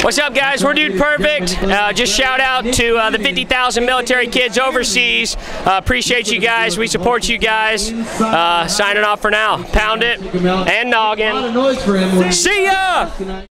What's up, guys? We're Dude Perfect. Just shout out to the 50,000 military kids overseas. Appreciate you guys. We support you guys. Signing off for now. Pound it and noggin. See ya!